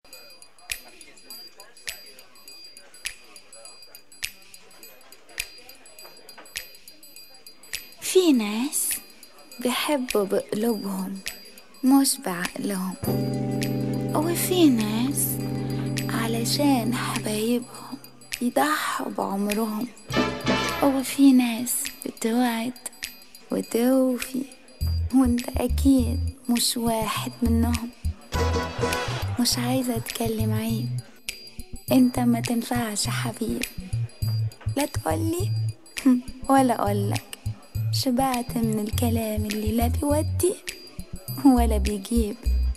في ناس بيحبوا بقلوبهم مش بعقلهم، وفي ناس علشان حبايبهم يضحوا بعمرهم، وفي ناس بتوعد وتوفي، وانت اكيد مش واحد منهم. مش عايزة اتكلم عيب، انت ما تنفعش حبيب، لا تقولي ولا اقولك. شبعت من الكلام اللي لا بيودي ولا بيجيب.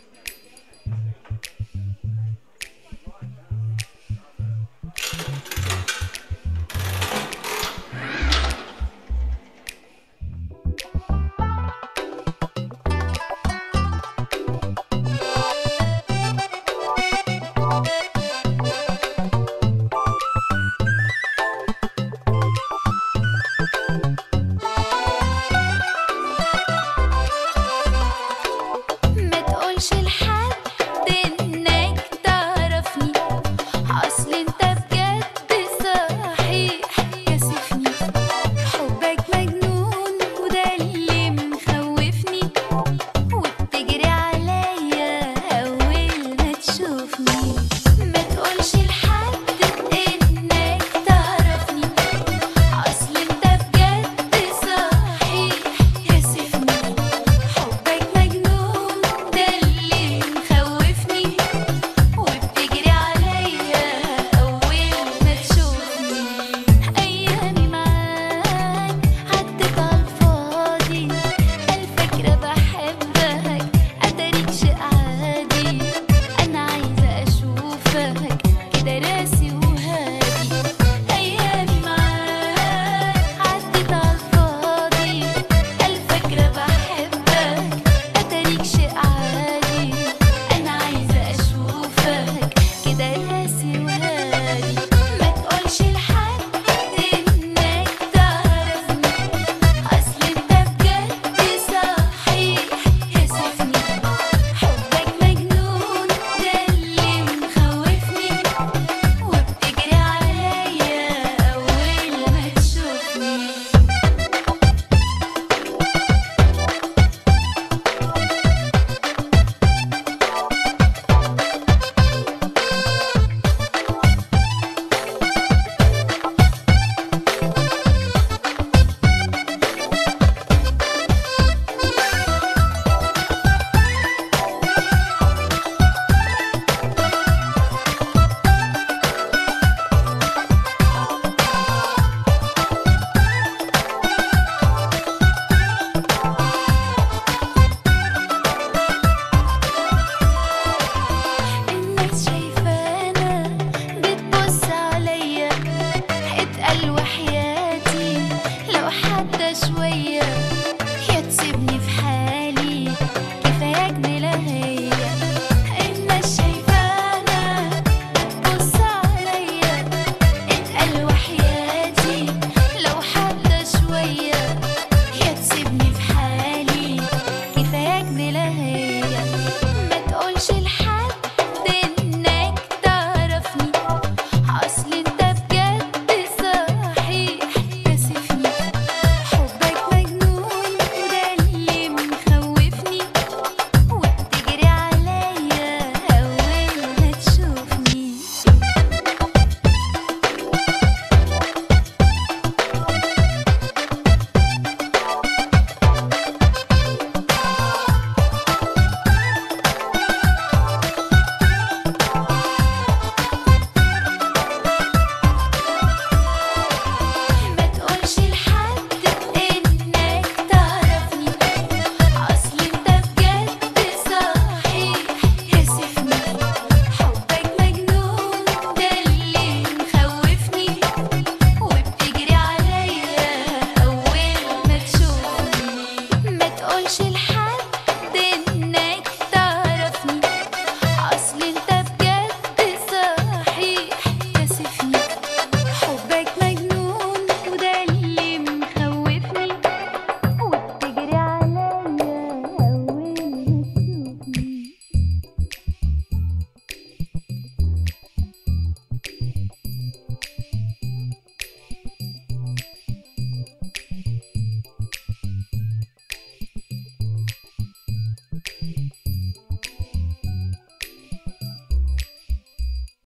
ما تقولش لحد انك تعرفني، اصل انت بجد صحيح كسفني. حبك مجنون وده اللي مخوفني، وبتجري عليا اول ما تشوفني.